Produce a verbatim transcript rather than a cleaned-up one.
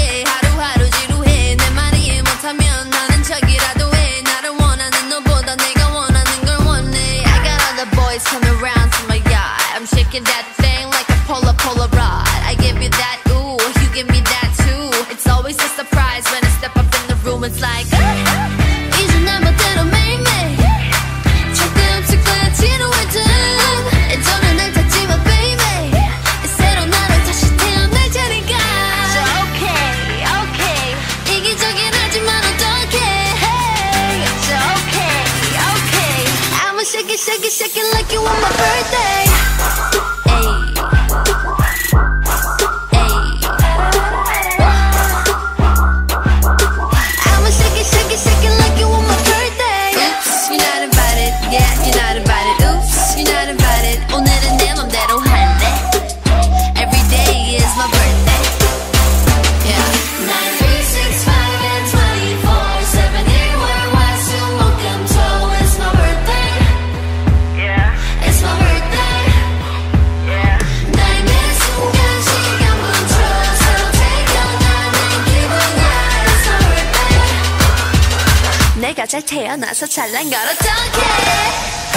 해 하루하루 지루해 내 말이 이해 못하면 나는 척이라도 해 나를 원하는 너보다 내가 원하는 걸 원해 I got all the boys coming round to my yard I'm shaking that thing like a polar polaroid I give you that ooh you give me that too It's always a surprise when I step up in the room it's like 이제 날 멋대로 매일매일 절대 없을 거야 지루해진 예전에 날 찾지 마 baby 새로 나를 다시 태어날 자리가 So okay okay 이기적인 하지만 어떡해 hey So okay okay I'ma shake it shake it shake it like you on my birthday 내가 잘 태어나서 잘난 걸 어떡해